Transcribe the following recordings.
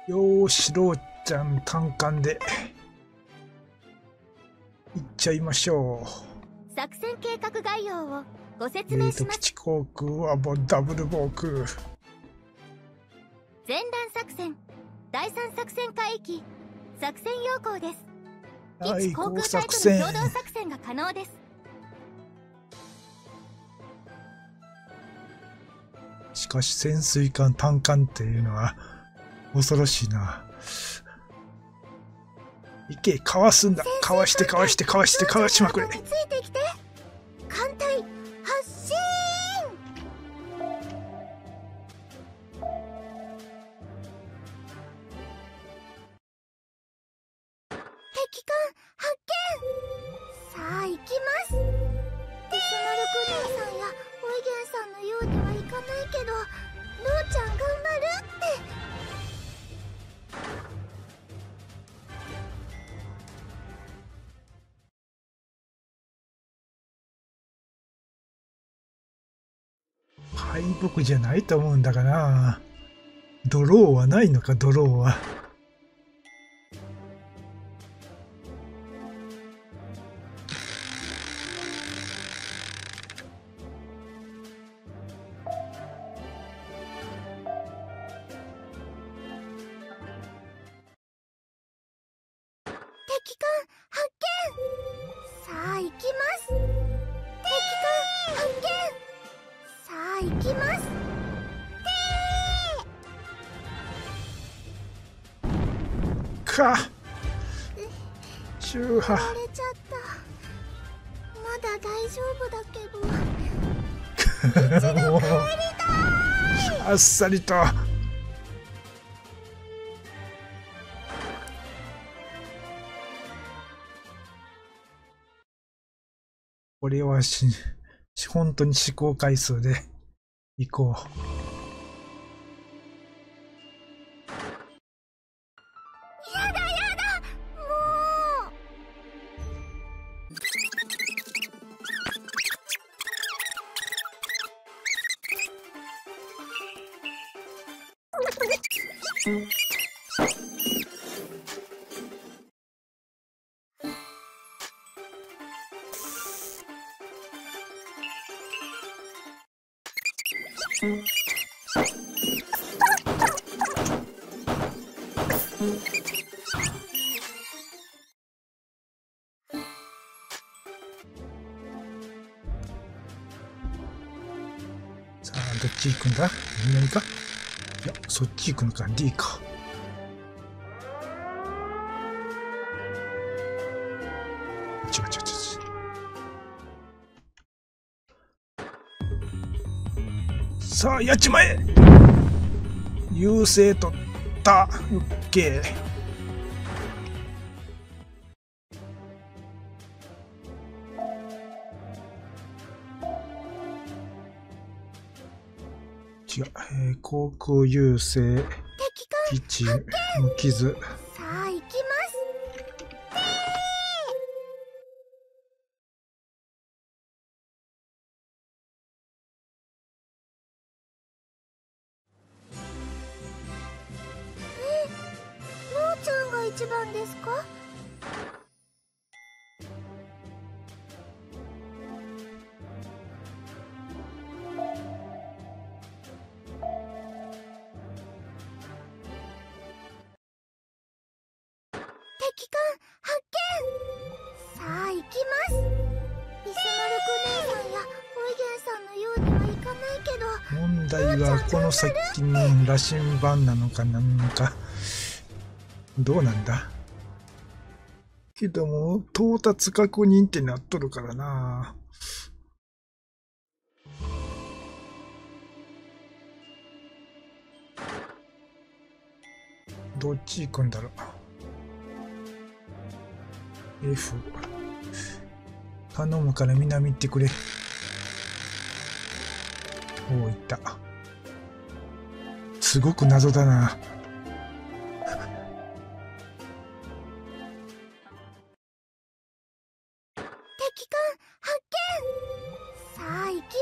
よーし、ろうちゃん単管でいっちゃいましょう。 作戦計画概要をご説明します。 基地航空はダブル防空。 前段作戦、第三作戦海域、作戦要項です。基地航空隊との共同作戦が可能です。 しかし潜水艦単管っていうのは恐ろしいな。いけ、かわすんだ。かわしてかわしてかわしてかわしまくれ。 ついてきて。艦隊発進。敵艦発見。さあ行きます。ビスマルク姉さんやオイゲンさんのようにはいかないけど、ローちゃん頑張るって。 敗北じゃないと思うんだがな。ドローはないのか、ドローは。 敵艦発見。さあ行きます。敵艦発見。さあ行きます。 か中波割れちゃった。まだ大丈夫だけど。 もうあっさりと。これは本当に試行回数でいこう。 やだやだ、もう。 さあどっち行くんだ。南か。いやそっち行くのか。 D か。違う違う違う違う。さあやっちまえ。優勢取った。オッケー。違う、航空優勢基地無傷。 さあ行きます。ローちゃんが一番ですか？敵艦発見。さあ行きます。ビスマルク姉さんやオイゲンさんのようにはいかないけど、 問題はこの先の羅針盤なのか何なのか。どうなんだ。けども到達確認ってなっとるからな。どっち行くんだろう。 F 頼むから南行ってくれ。おお行った。すごく謎だな。 敵艦発見。さあ行きます。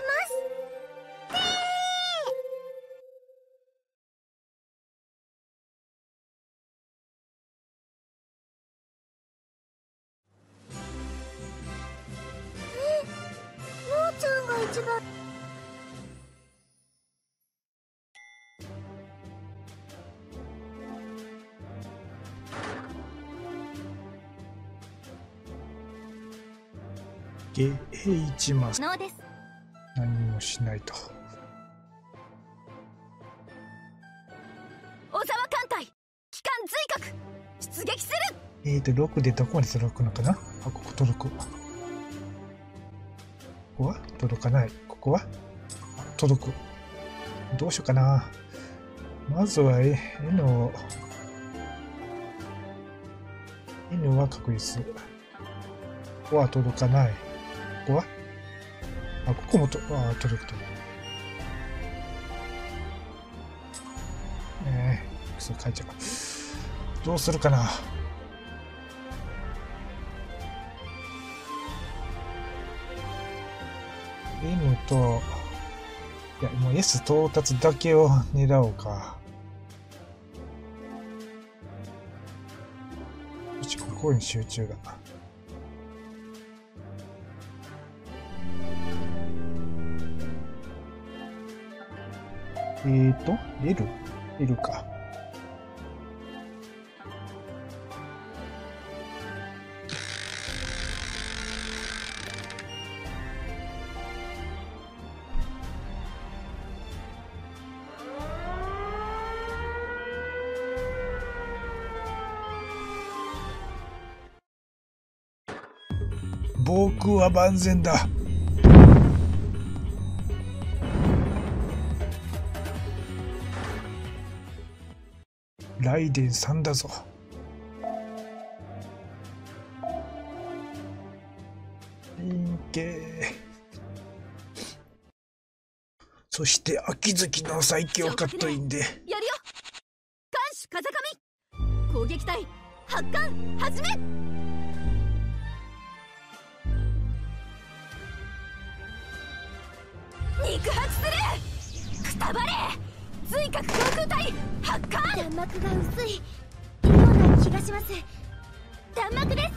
ゲージマス。 ノーです。 何もしないと。 小沢艦隊機関随角出撃する。 6でどこまで届くのかな。あ、ここ届く。ここは届かない。ここは届く。どうしようかな。まずは N を N は確実。ここは届かない。ここはここも届くと。そう書いちゃう。どうするかな。N と、いや、もう S 到達だけを狙おうか。よし、ここに集中だ。L か。防空は万全だ。ライデン3だぞ。連携。そして秋月の最強カットインで。 やるよ。艦首風上。攻撃隊発艦始め。肉薄する。くたばれ。随角航空隊発艦。弾幕が薄いような気がします。弾幕です。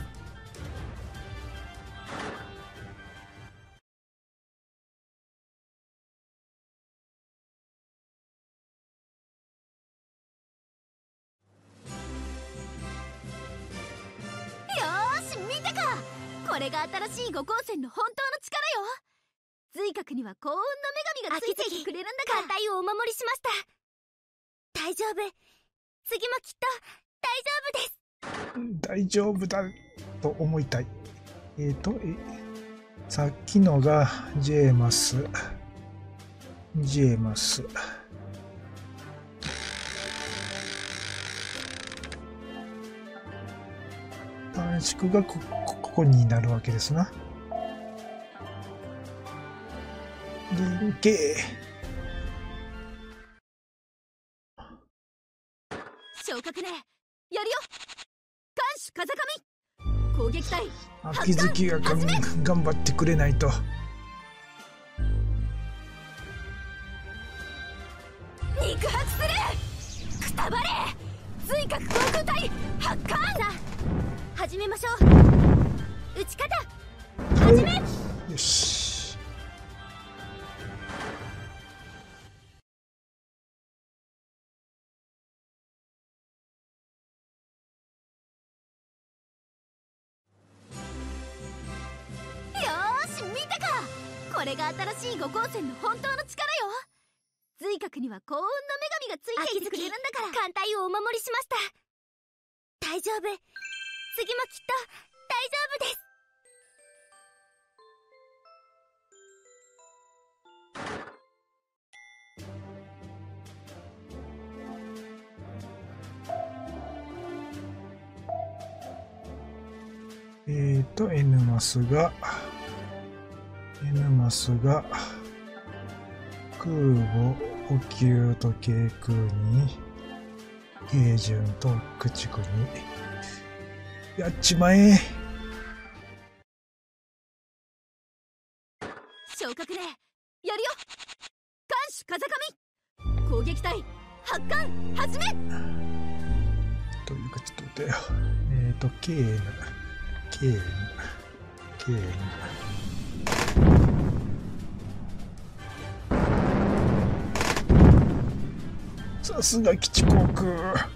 よーし、見てか。これが新しい五光線の本当の力よ。随角には幸運の女神がついてきてくれるんだから。艦隊をお守りしました。大丈夫。次もきっと大丈夫です。 大丈夫だと思いたい。さっきのがジェーマス。短縮がここになるわけですな。連携。 昇格ね。やるよ。艦首風上。攻撃隊秋月が頑張ってくれないと。 肉薄する。くたばれ。随角航空隊発艦。さあ始めましょう。撃ち方始め。 よし。 これが新しい五光線の本当の力よ。随角には幸運の女神がついていてくれるんだから。艦隊をお守りしました。大丈夫。次もきっと大丈夫です。 N マスが空母補給と軽空に平準と駆逐にやっちまえ。 昇格ね。やるよ。艦首風上。攻撃隊発艦始め。 というかちょっと待ってよ。KN さすが基地航空。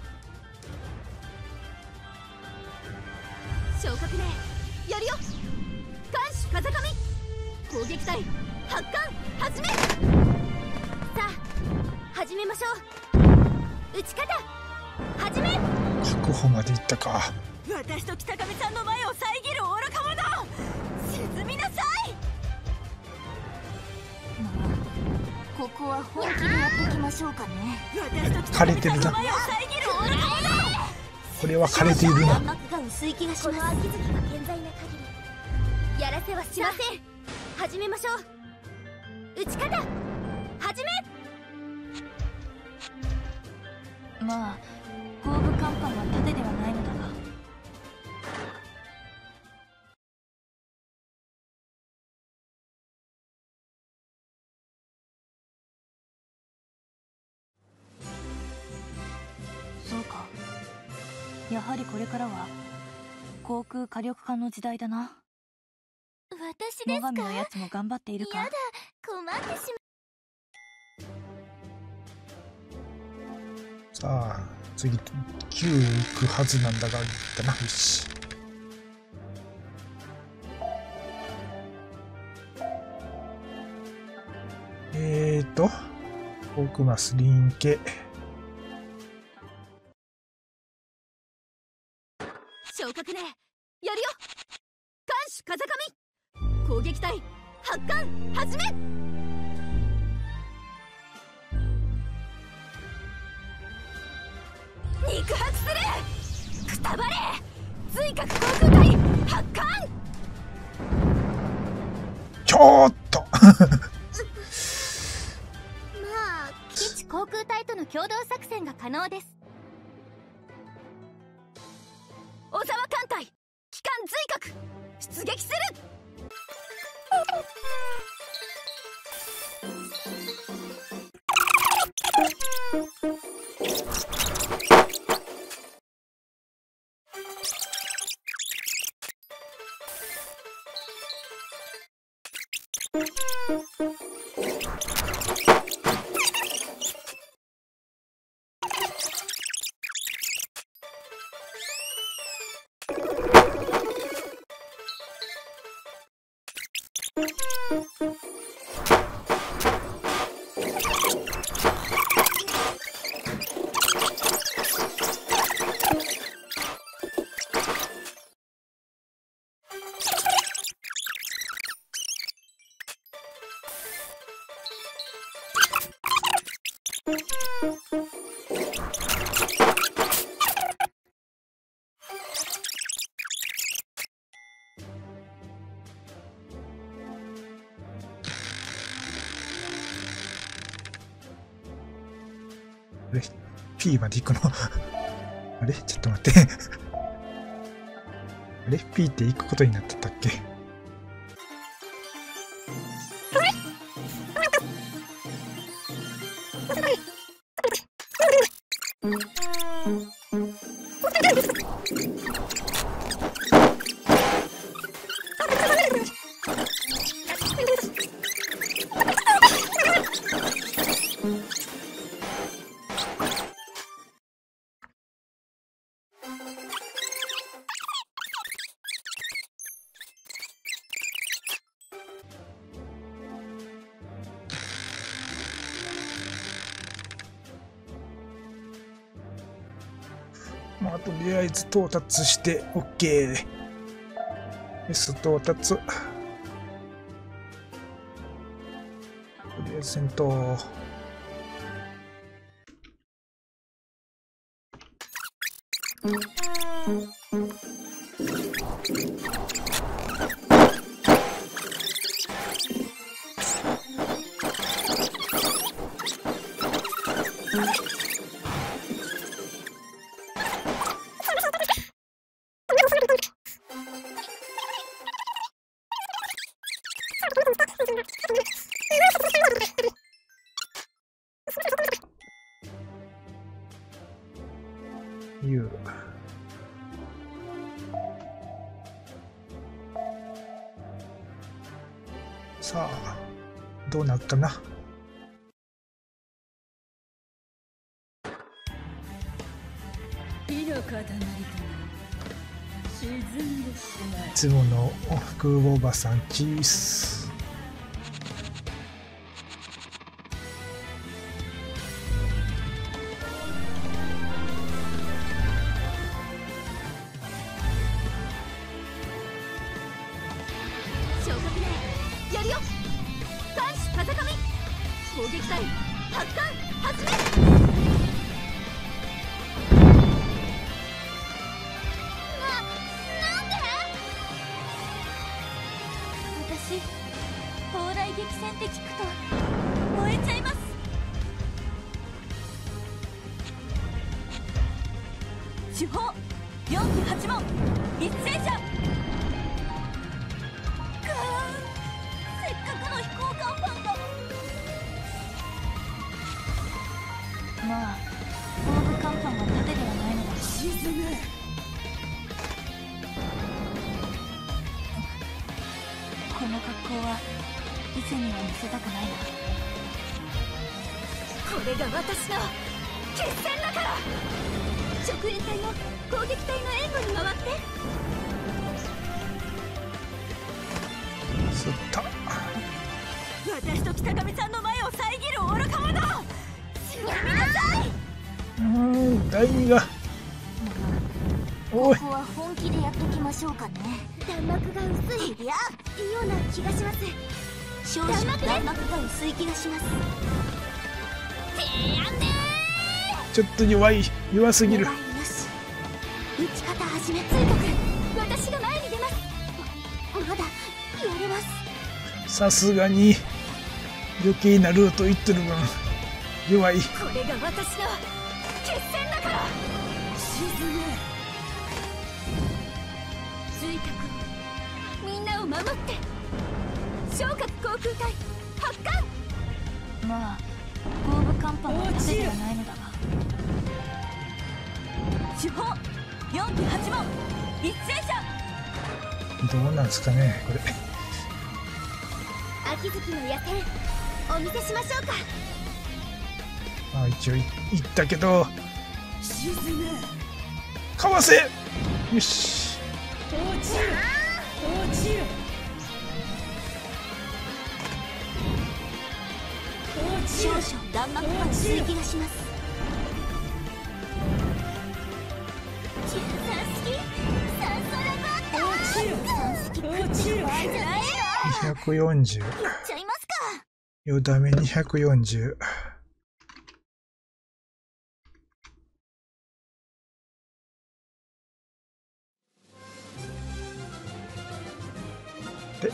昇格ね。やるよ。艦首風上。 攻撃隊発艦始め。さあ始めましょう。撃ち方始め。 確保までいったか。 私と北上さんの前を遮る愚か者、沈みなさい。まあここは本気でやっていきましょうかね。私と北上さんの前を遮る愚か者、 これは枯れているな。 弾幕が薄い気がします。この秋月が健在な限りやらせはしません。始めましょう。撃ち方始め。まあ後部甲板は盾ではないのだが、そうか、やはりこれからは航空火力艦の時代だな。私ですか？最上のやつも頑張っているか？やだ、困ってしまさあ次9行くはずなんだが、いったな。よし。航空マス臨系。 昇格ね、やるよ。艦首風上、攻撃隊発艦始め。肉薄する、くたばれ、髄核航空隊発艦。 ちょっとまあ基地航空隊との共同作戦が可能です。小沢艦隊機関髄核出撃する。 あれ P まで行くのあれちょっと待ってあれ P って行くことになってたっけ。まあ、とりあえず到達して OK。 S 到達。とりあえず戦闘。さあどうなるかな。 火の塊と沈んでしまう。 いつもの空母おばさんチース。 って聞くと燃えちゃいます。主砲48門一斉射。せっかくの飛行甲板が。まあ防具甲板は盾ではないのだ。沈む。この格好は以前には見せたくないな。これが私の決戦だから。直衛隊も攻撃隊の援護に回って。 吸った。 私と北上さんの前を遮る愚か者。やめなさい。 第二が。おい。 ここは本気でやっときましょうかね。弾幕が薄い。いや、いいような気がします。少々弾幕が薄い気がします。てやんでー。 ちょっと弱すぎる。 よし。撃ち方始め。追告。私が前に出ます。まだやれます。 さすがに余計なルート行ってる分弱い。 これが私の決戦だから。沈む。追覚。みんなを守って。昇格航空隊発艦。まあ防具甲板は盾ではないのだが。主砲48門一斉射。 どうなんですかねこれ。 秋月の野戦お見せしましょうか。 まあ一応行ったけど。 沈む。 かわせ。よし。 落ちる。落ちる。少々弾幕が薄い気がします。 240。 やっちゃいますか。 よだめ240。で、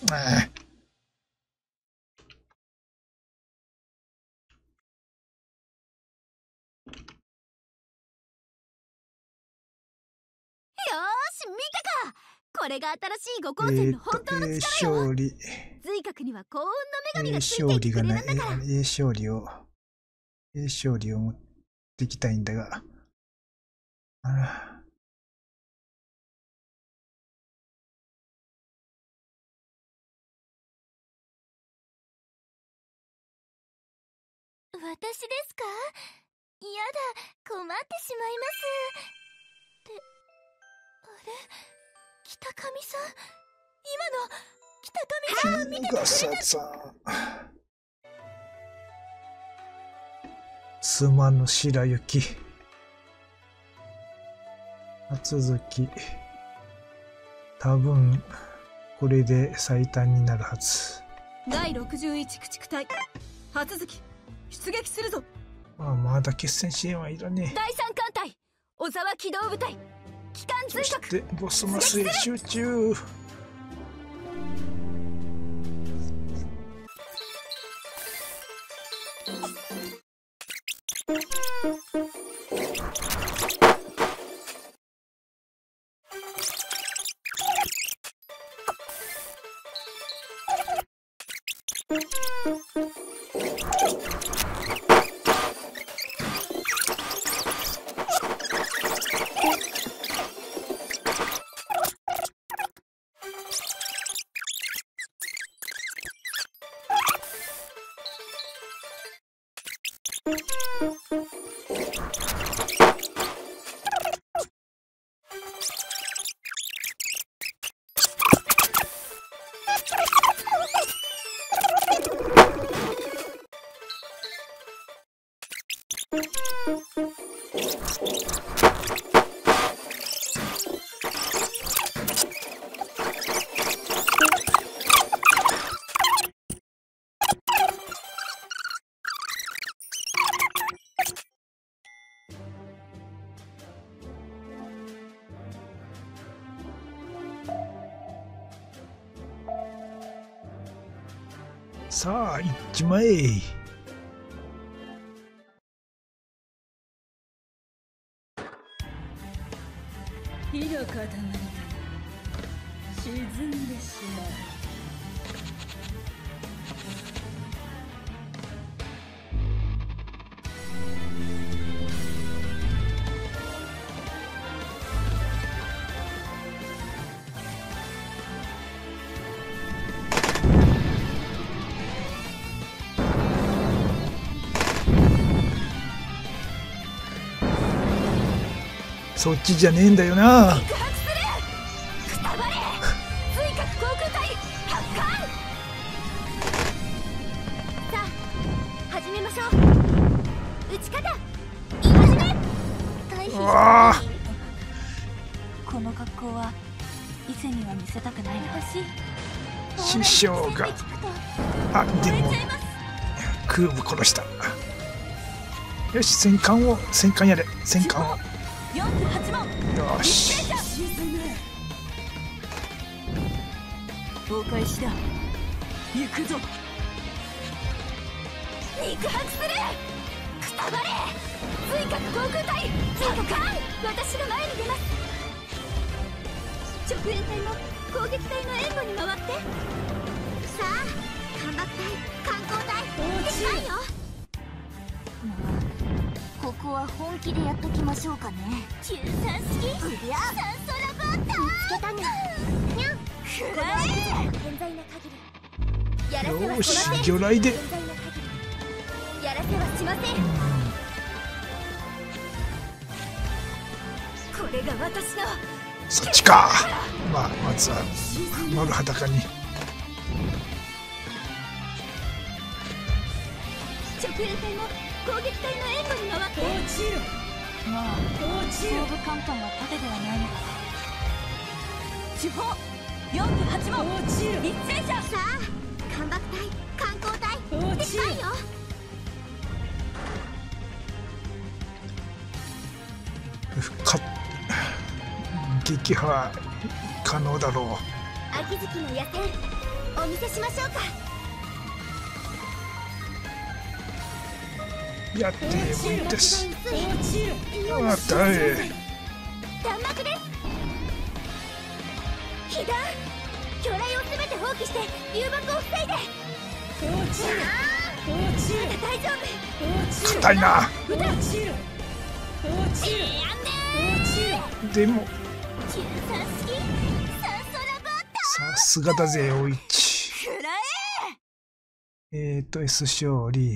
よーし見たか。これが新しい五光線の本当の力よ。 勝利。 髄核には幸運の女神がついていてくれるんだから。 勝利を持ってきたいんだが。 私ですか。やだ、困ってしまいます。あれ、北上さん。今の北上さんを見ててくれた。 妻の白雪。続き。多分これで最短になるはず。 第61駆逐隊初月出撃するぞ。 まだ決戦支援はいらねえ。 第3艦隊小沢機動部隊機関髄核。 そしてボスマスへ集中。 さあ行っちまえ。 火の塊が沈んでしまう。 そっちじゃねえんだよな。 爆発する。くたばれ。追加航空隊発艦。さあ始めましょう。撃ち方始め。退避うわあ、 この格好は伊勢には見せたくないな。 師匠が。あ、でも空母殺した。よし、戦艦やれ。戦艦を。 48問。 よし。 お返しだ。行くぞ。 肉薄する。くたばれ。追加航空隊追加艦。私が前に出ます。直縁隊も攻撃隊の援護に回って。さあ艦爆隊観光隊出ないよ。ここは本気でやっときましょうかね。93式うりゃ酸素ロボット見つけたにゃにゃん。くらえ。健在な限りやらせはよし、 しません。 魚雷で。 健在な限りやらせはしません。これが私の。 そっちか。まあまずは丸裸に。 直縁隊も攻撃隊の援護に回って。 落ちろ。まあ後部艦隊は盾ではないのか。主砲48問。落ちろ。立戦車。 さあ艦爆隊観光隊落ちろ。 出ないよ。 撃破可能だろ秋月の野戦お見せしましょうか。 う。やってもいいです。 落ちろ。 あったい。 弾幕です。被弾。魚雷を全て放棄して誘爆を防いで。 落ちろ。落ちろ。 まだ大丈夫。 硬いな。 落ちろ。落ちろ。落ちろ。 でも 93式酸素ロボッさすがだぜおいち。 ト。くらえ。 S 勝利。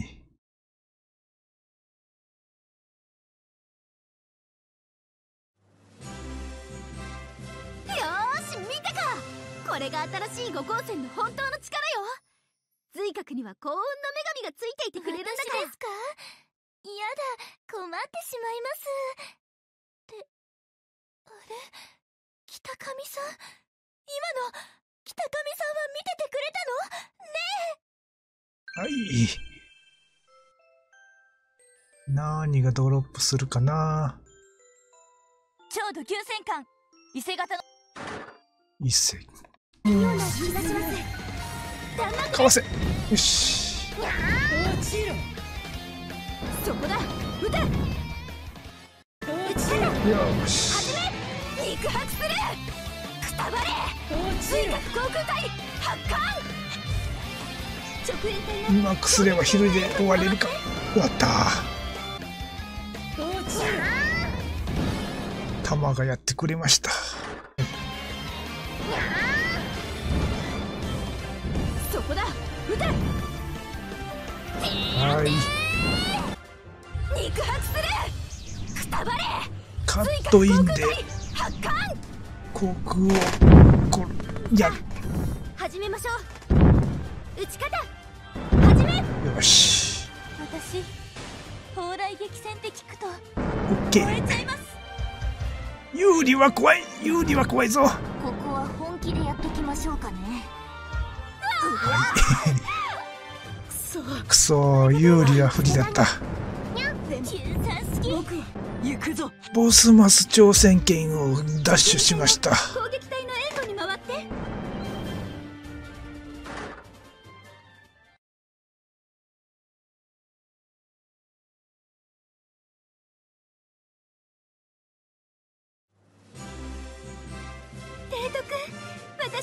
よーし見たか。これが新しい五光線の本当の力よ。髄核には幸運の女神がついていてくれるんだから。ですか。やだ困ってしまいます。ってあれ北上さん、今の北上さんは見ててくれたのねはい。何がドロップするかな。 超ド級戦艦伊勢型の一斉え。ような気がします。弾幕かわせ。よし。 落ちろ。 そこだ撃て。 落撃ち方よし。 始め。肉薄する。くたばれ。追加航空隊発艦。直縁隊うまくすれば昼で終われるか。終わった。 落ちろ。 弾がやってくれました。 そこだ撃て。 はい。 肉薄する。くたばれ。 カットインで発艦。 航空をやる。 始めましょう。撃ち方始め。 よし。 私蓬莱激戦って聞くとオッケー。 燃えちゃいます。 有利は怖い。有利は怖いぞ。 ここは本気でやっときましょうかね。 くそ、有利は不利だった。 93式僕は行くぞ。 ボスマス挑戦権を奪取しました。 攻撃隊の援護に回って。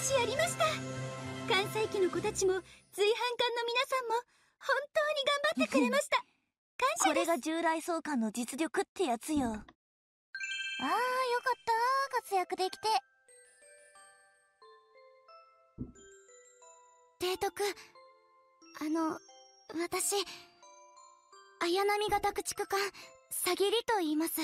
私やりました。関西機の子たちも随伴艦の皆さんも本当に頑張ってくれました。感謝です。 これが従来総監の実力ってやつよ。 ああ、よかった活躍できて。提督、私綾波型駆逐艦さぎりと言います。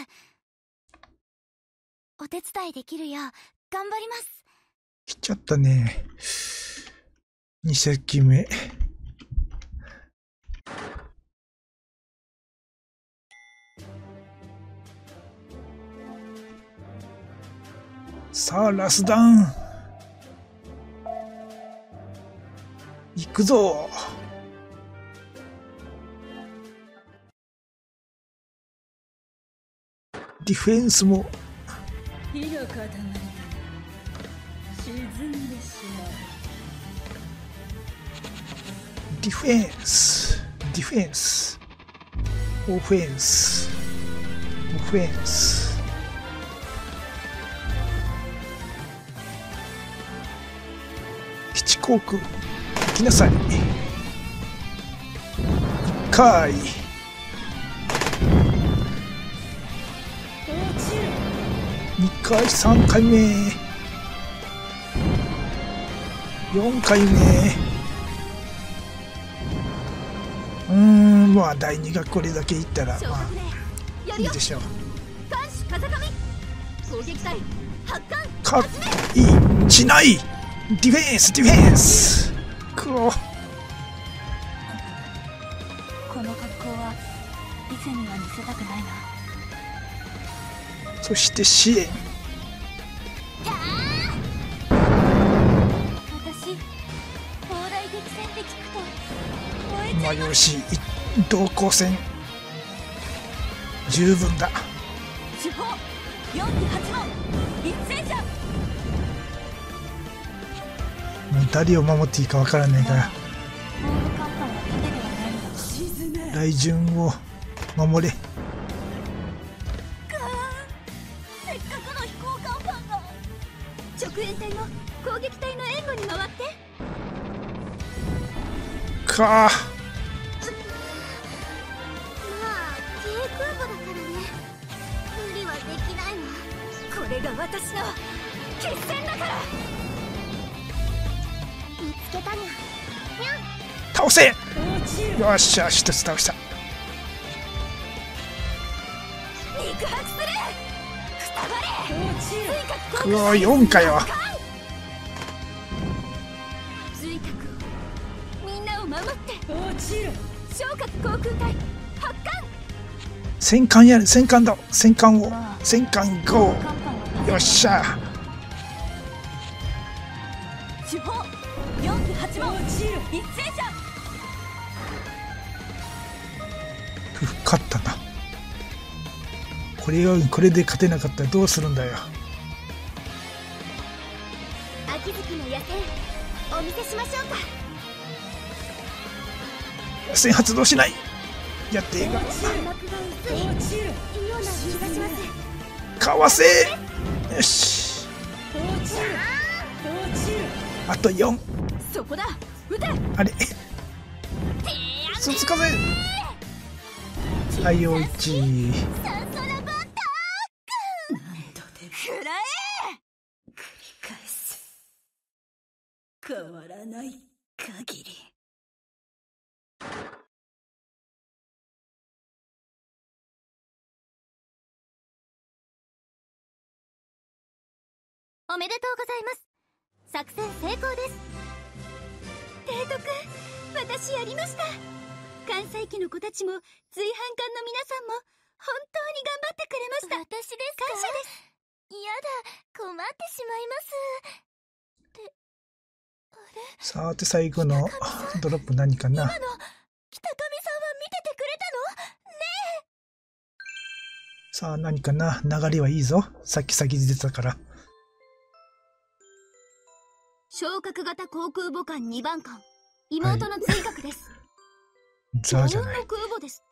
お手伝いできるよう頑張ります。 来ちゃったね。2隻目。さあ、ラスダウン。行くぞ。ディフェンスも。 火の塊から沈んでしまう。 ディフェンス。ディフェンス。オフェンス。オフェンス。基地航空。行きなさい。1回。2回、3回目。4回目。まあ第2がこれだけいったらまあいいでしょう。 艦首風上攻撃隊発艦かいしない。ディフェンスディフェンス。この格好は以前には見せたくないな。 そして支援。 私砲台激戦って聞くと燃えちまあゃいます。 よし同行戦十分だ。 主砲48門一戦車。 もう誰を守っていいかわからないから防護看板は盾ではないんだ。沈め。 雷順を守れ。 せっかくの飛行看板が。 直縁隊も攻撃隊の援護に回って。 かまあ軽空母だからね、無理はできないわ。これが私の決戦だから。見つけたにゃ。にゃん。 倒せ。 落ちる。 よっしゃ一つ倒した。 肉薄する。くたばれ。 落ちる。 くわ4かよ。 追角をみんなを守って。 落ちる。 昇格航空隊発艦。 戦艦やる。戦艦だ。戦艦をまあ戦艦ゴ看板はー。よっしゃ。 主砲48門一戦車。 勝ったな。これで勝てなかったらどうするんだよ。 秋月の野戦お見せしましょうか。 野戦発動しない。やって映画膜が薄いような気がします。 かわせ。よしあと4。 そこだ、撃て。 あれ鈴風はいおいち。 サンソラバッター。 食らえ。繰り返す。変わらない限り。 おめでとうございます。作戦成功です。提督、私やりました。関西機の子たちも随伴艦の皆さんも本当に頑張ってくれました。私ですか？感謝です。やだ、困ってしまいます。ってあれ、 さて最後のドロップ何かな。 北上さんは見ててくれたの？ねえ。 さあ何かな。流れはいいぞ。さっき先出てたから。 昇格型航空母艦2番艦妹の追角です。 ザじゃない。 日本の空母ですって？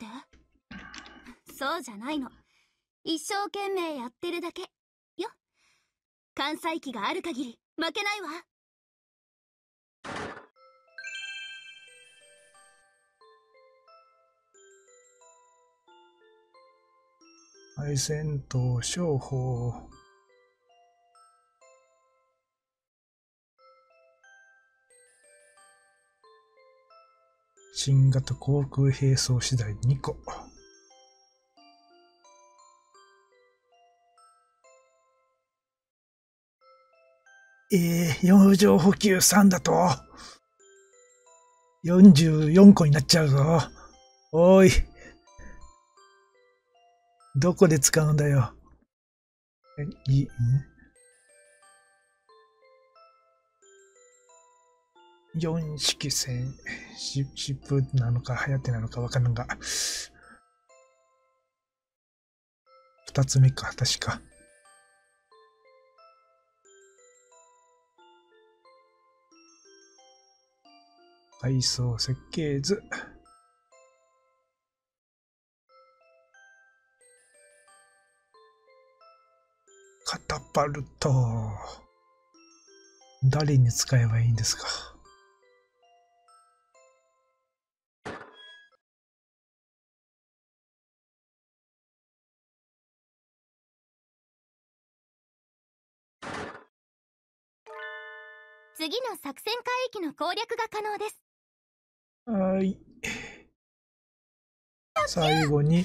そうじゃないの。一生懸命やってるだけよ。関西機がある限り負けないわ。 敗戦闘商法。新型航空兵装次第2個。洋上補給3だと44個になっちゃうぞ。おい。どこで使うんだよ。4式戦、シップなのか、はやてなのかわかんないが。2つ目か、確か。階層設計図。カタパルト。誰に使えばいいんですか。 次の作戦海域の攻略が可能です。 はい。最後に、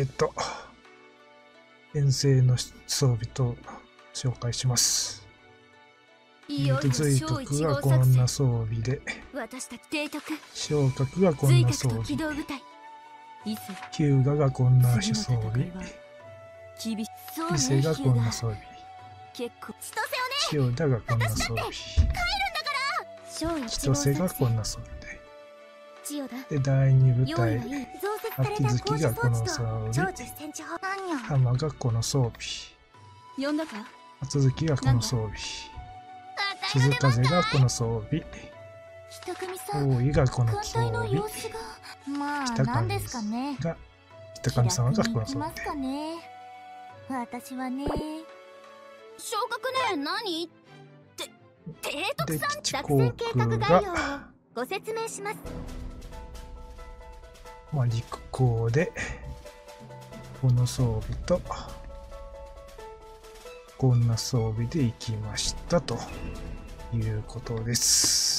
遠征の装備と紹介します。随徳がこんな装備で、昇格がこんな装備、旧雅がこんな装備、伊勢がこんな装備、千代田がこんな装備、千歳がこんな装備で、第二部隊、秋月がこの装備、浜がこの装備、初月がこの装備、静風がこの装備、大井がこの装備、北上様がこの装備。 私はね。昇格ね、何？提督さん、作戦計画概要をご説明します。 まあ、陸港でこの装備とこんな装備で行きましたということです。